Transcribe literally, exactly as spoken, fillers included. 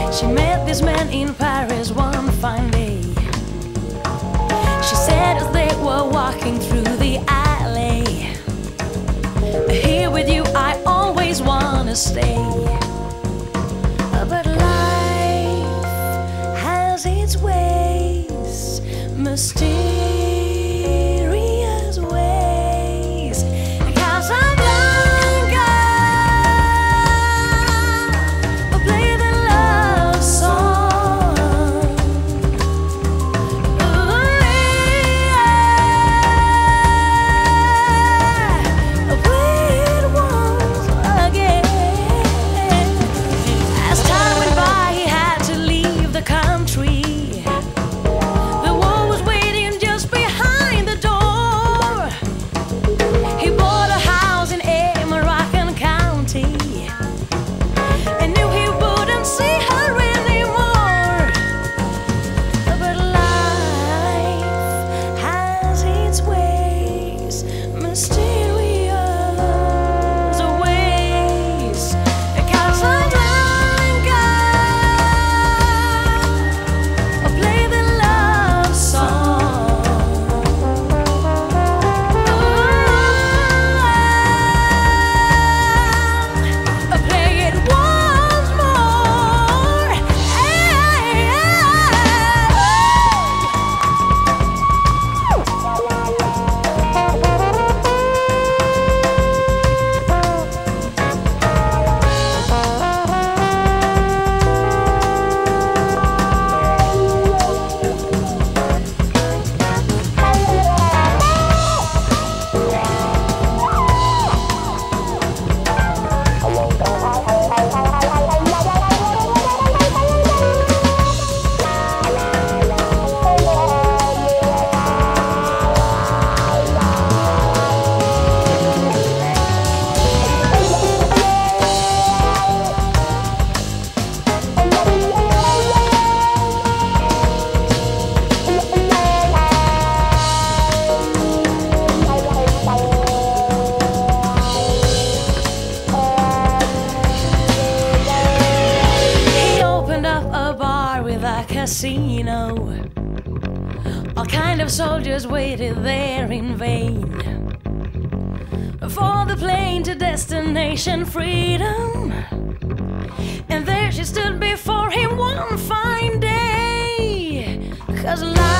She met this man in Paris one fine day. She said as they were walking through the alley, here with you I always wanna stay. But life has its ways, mysterious ways. Casablanca, play the love song. Ooh, yeah. Play it once again. As time went by, he had to leave the country. The war was waiting just behind the door. He bought a house in a Moroccan county and knew he wouldn't see her anymore. But life has its ways, mysterious ways. Casablanca, play the love song. Ooh, play it once more. He opened up a bar with a casino. All kind of soldiers waited there in vain for the plane to destination freedom. And there she stood before him one fine day. 'Cause life